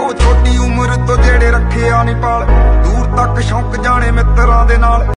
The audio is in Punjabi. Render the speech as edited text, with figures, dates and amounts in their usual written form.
ਉਹ ਛੋਟੀ ਉਮਰ ਤੋਂ ਜਿਹੜੇ ਰੱਖਿਆ ਨੀ ਪਾਲ, ਦੂਰ ਤੱਕ ਸ਼ੌਂਕ ਜਾਣੇ ਮਿੱਤਰਾਂ ਦੇ ਨਾਲ।